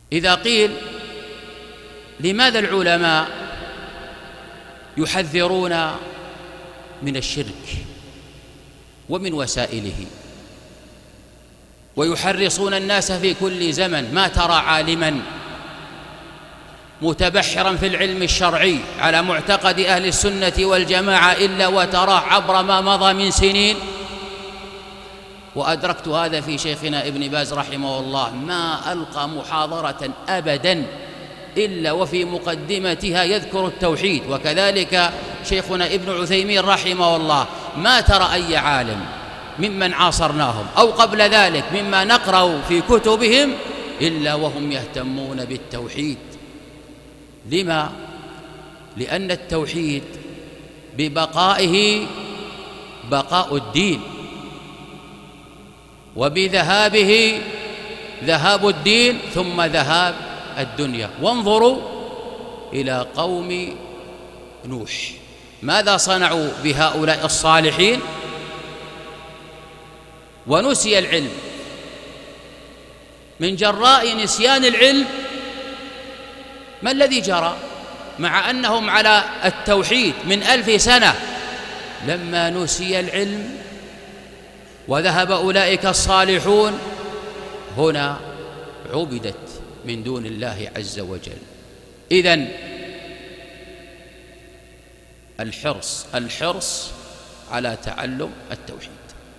إذا قيل لماذا العلماء يحذرون من الشرك ومن وسائله ويحرصون الناس في كل زمن؟ ما ترى عالما متبحرا في العلم الشرعي على معتقد أهل السنة والجماعة إلا وتراه عبر ما مضى من سنين. وأدركت هذا في شيخنا ابن باز رحمه الله، ما ألقى محاضرة أبدا إلا وفي مقدمتها يذكر التوحيد، وكذلك شيخنا ابن عثيمين رحمه الله. ما ترى أي عالم ممن عاصرناهم أو قبل ذلك مما نقرأ في كتبهم إلا وهم يهتمون بالتوحيد. لما؟ لأن التوحيد ببقائه بقاء الدين، وبذهابه ذهاب الدين ثم ذهاب الدنيا. وانظروا إلى قوم نوح، ماذا صنعوا بهؤلاء الصالحين؟ ونسي العلم. من جراء نسيان العلم ما الذي جرى؟ مع أنهم على التوحيد من 1000 سنة، لما نسي العلم وذهب أولئك الصالحون هنا عبدت من دون الله عز وجل. إذن الحرص على تعلم التوحيد.